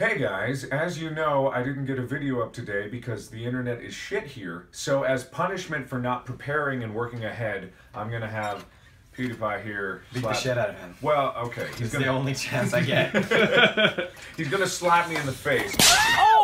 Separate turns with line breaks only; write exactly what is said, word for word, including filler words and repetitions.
Hey guys, as you know, I didn't get a video up today because the internet is shit here. So as punishment for not preparing and working ahead, I'm gonna have PewDiePie here
beat the shit out of him.
Well, okay.
He's gonna... the only chance I get.
He's gonna slap me in the face.